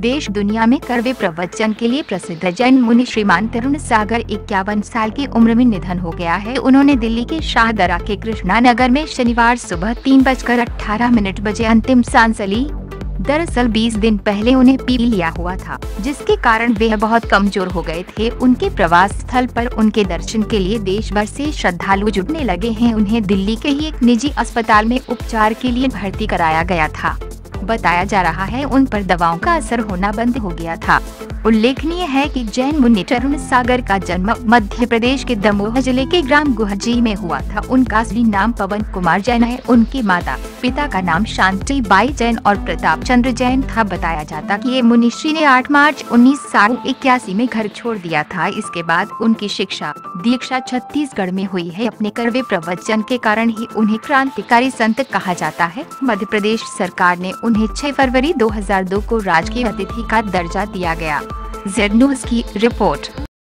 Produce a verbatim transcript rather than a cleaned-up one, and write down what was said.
देश दुनिया में कड़वे प्रवचन के लिए प्रसिद्ध जैन मुनि श्रीमान तरुण सागर इक्यावन साल की उम्र में निधन हो गया है। उन्होंने दिल्ली के शाहदरा के कृष्णानगर में शनिवार सुबह तीन बजकर अठारह मिनट बजे अंतिम सांस ली। दरअसल बीस दिन पहले उन्हें पी लिया हुआ था, जिसके कारण वे बहुत कमजोर हो गए थे। उनके प्रवास स्थल पर उनके दर्शन के लिए देश भर से श्रद्धालु जुटने लगे हैं। उन्हें दिल्ली के ही एक निजी अस्पताल में उपचार के लिए भर्ती कराया गया था। बताया जा रहा है उन पर दवाओं का असर होना बंद हो गया था। उल्लेखनीय है कि जैन मुनि तरुण सागर का जन्म मध्य प्रदेश के दमोह जिले के ग्राम गुहाजी में हुआ था। उनका असली नाम पवन कुमार जैन है। उनके माता पिता का नाम शांतिबाई जैन और प्रताप चंद्र जैन था। बताया जाता कि ये मुनिश्री ने आठ मार्च उन्नीस सौ इक्यासी में घर छोड़ दिया था। इसके बाद उनकी शिक्षा दीक्षा छत्तीसगढ़ में हुई है। अपने कड़वे प्रवचन के कारण ही उन्हें क्रांतिकारी संत कहा जाता है। मध्य प्रदेश सरकार ने उन्हें छह फरवरी दो हज़ार दो को राजकीय अतिथि का दर्जा दिया गया। जेड न्यूज़ की रिपोर्ट।